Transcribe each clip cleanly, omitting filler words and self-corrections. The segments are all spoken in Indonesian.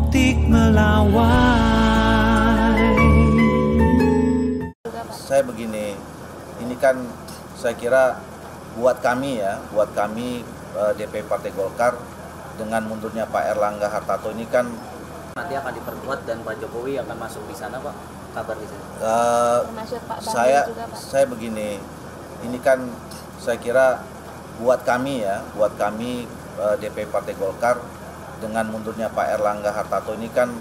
optik melawai. Saya begini, ini kan saya kira buat kami DP Partai Golkar dengan mundurnya Pak Erlangga Hartarto ini kan nanti akan diperkuat dan Pak Jokowi akan masuk di sana, Pak. Kabar di sana. Saya begini, ini kan saya kira buat kami DP Partai Golkar dengan mundurnya Pak Erlangga Hartarto ini kan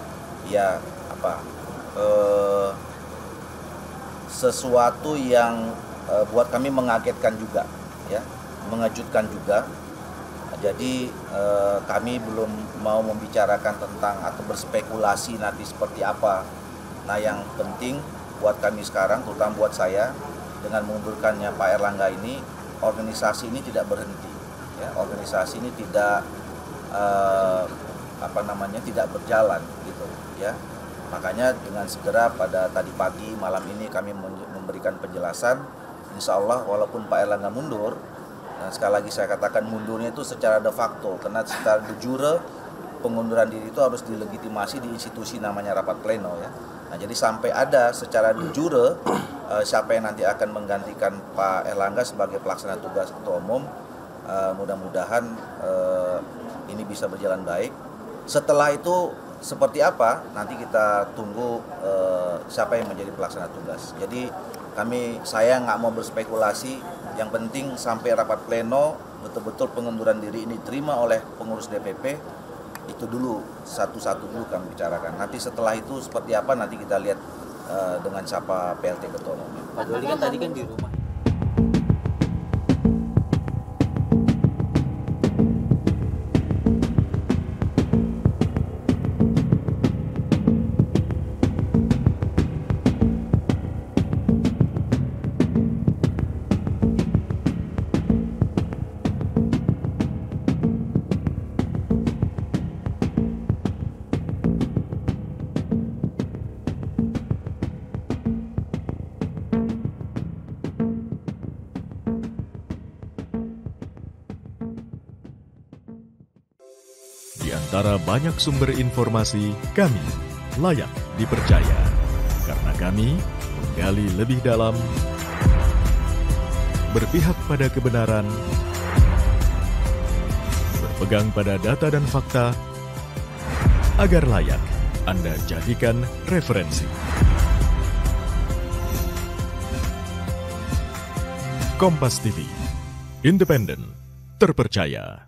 sesuatu yang buat kami mengagetkan juga, ya, mengejutkan juga. Jadi kami belum mau membicarakan tentang atau berspekulasi nanti seperti apa. Nah, yang penting buat kami sekarang, terutama buat saya, dengan mengundurkannya Pak Erlangga ini, organisasi ini tidak berhenti, ya, organisasi ini tidak tidak berjalan gitu, ya. Makanya dengan segera pada tadi pagi malam ini kami memberikan penjelasan, insya Allah walaupun Pak Erlangga mundur, dan sekali lagi saya katakan mundurnya itu secara de facto, karena secara de jure pengunduran diri itu harus dilegitimasi di institusi namanya rapat pleno, ya. Nah, jadi sampai ada secara de jure siapa yang nanti akan menggantikan Pak Erlangga sebagai pelaksana tugas ketua umum, mudah-mudahan ini bisa berjalan baik. Setelah itu seperti apa nanti kita tunggu siapa yang menjadi pelaksana tugas. Jadi saya nggak mau berspekulasi, yang penting sampai rapat pleno betul-betul pengunduran diri ini diterima oleh pengurus DPP, itu dulu satu-satu dulu kami bicarakan. Nanti setelah itu seperti apa nanti kita lihat dengan siapa PLT ketua umum. Pak Doli kan tadi kan di rumah. Di antara banyak sumber informasi, kami layak dipercaya. Karena kami menggali lebih dalam, berpihak pada kebenaran, berpegang pada data dan fakta, agar layak Anda jadikan referensi. Kompas TV, independen, terpercaya.